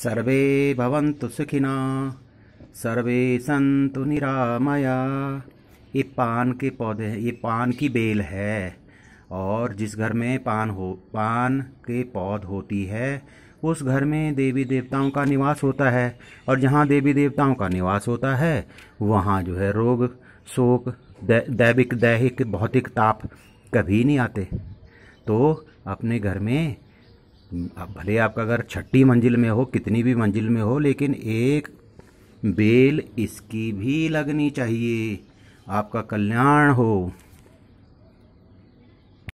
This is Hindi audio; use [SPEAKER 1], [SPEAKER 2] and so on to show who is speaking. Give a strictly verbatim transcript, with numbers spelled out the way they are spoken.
[SPEAKER 1] सर्वे भवन्तु सुखिनः, सर्वे सन्तु निरामया। ये पान के पौधे हैं, ये पान की बेल है। और जिस घर में पान हो पान के पौध होती है उस घर में देवी देवताओं का निवास होता है। और जहाँ देवी देवताओं का निवास होता है वहाँ जो है रोग शोक दैविक दैहिक भौतिक ताप कभी नहीं आते। तो अपने घर में अब भले आपका घर छठी मंजिल में हो, कितनी भी मंजिल में हो, लेकिन एक बेल इसकी भी लगनी चाहिए। आपका कल्याण हो।